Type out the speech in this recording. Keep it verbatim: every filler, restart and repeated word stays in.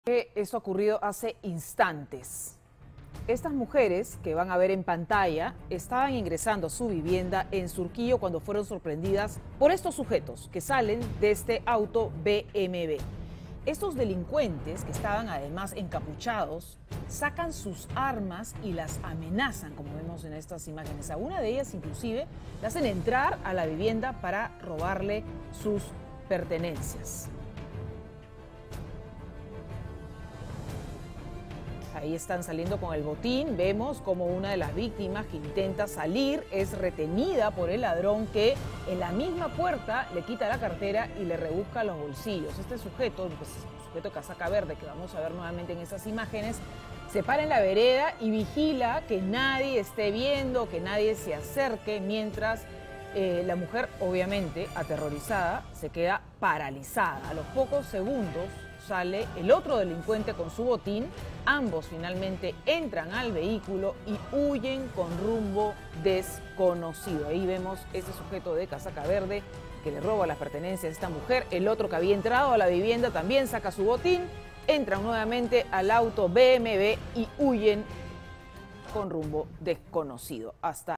Esto ha ocurrido hace instantes. Estas mujeres que van a ver en pantalla estaban ingresando a su vivienda en Surquillo cuando fueron sorprendidas por estos sujetos que salen de este auto B M W. Estos delincuentes, que estaban además encapuchados, sacan sus armas y las amenazan, como vemos en estas imágenes. A una de ellas inclusive la hacen entrar a la vivienda para robarle sus pertenencias. Ahí están saliendo con el botín. Vemos como una de las víctimas que intenta salir es retenida por el ladrón, que en la misma puerta le quita la cartera y le rebusca los bolsillos. Este sujeto, pues, sujeto casaca verde, que vamos a ver nuevamente en esas imágenes, se para en la vereda y vigila que nadie esté viendo, que nadie se acerque, mientras eh, la mujer, obviamente aterrorizada, se queda paralizada. A los pocos segundos sale el otro delincuente con su botín. Ambos finalmente entran al vehículo y huyen con rumbo desconocido. Ahí vemos ese sujeto de casaca verde que le roba las pertenencias a esta mujer. El otro, que había entrado a la vivienda, también saca su botín, entran nuevamente al auto B M W y huyen con rumbo desconocido. Hasta